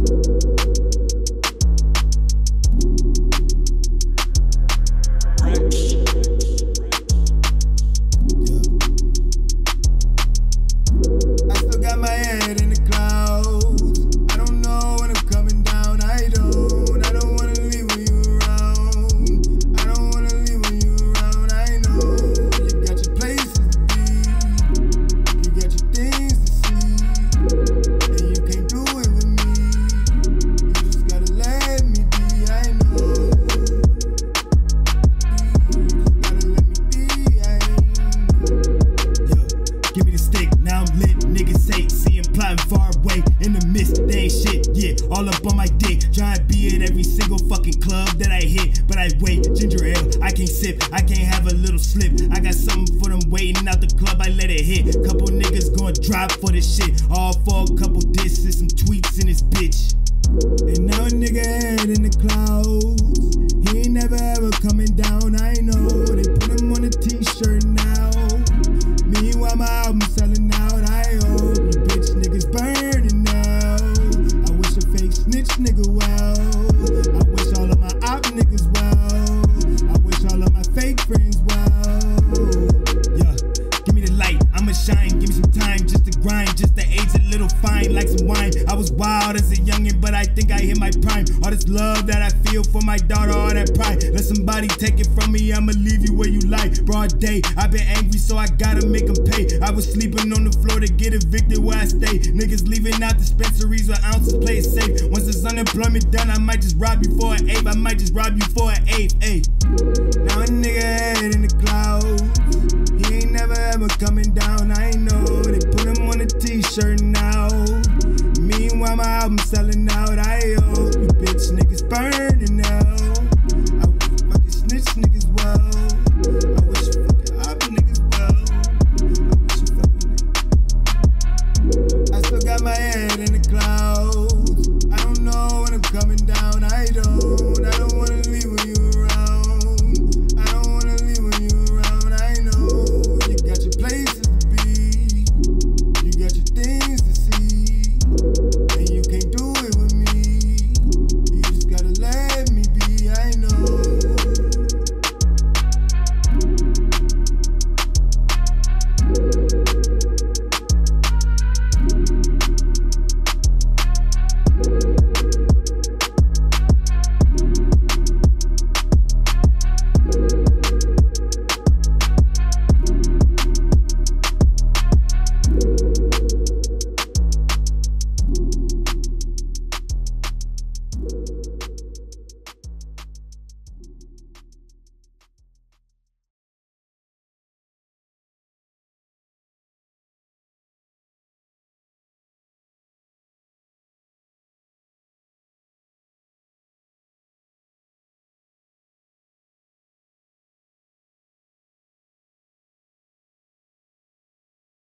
All up on my dick, trying to be at every single fucking club that I hit. But I wait, ginger ale, I can't sip, I can't have a little slip. I got something for them waiting out the club, I let it hit. Couple niggas gonna drop for this shit, all for a couple disses, some tweets in this bitch. And now a nigga head in the clouds, he ain't never ever coming down, I know. They put him on a t-shirt now, meanwhile my album selling out. I hope you bitch niggas burning now. Snitch nigga well, I wish all of my op niggas well, I wish all of my fake friends well. Yeah, give me the light, I'ma shine, give me some time just to grind, just to age a little fine like some wine. I was wild as a youngin', but I think I hit my prime. All this love that I feel for my daughter, all that pride. Let somebody take it from me, I'ma leave you where you like. Broad day, I've been angry, so I gotta make them pay. I was sleeping on the floor to get evicted where I stay. Niggas leaving out dispensaries where ounces play it safe. Once this unemployment done, I might just rob you for an eighth. I might just rob you for an eighth, ayy. Now a nigga head in the clouds, he ain't never ever coming down, I know. They put him on a t-shirt now, meanwhile my album selling out. I hope you bitch niggas burning now.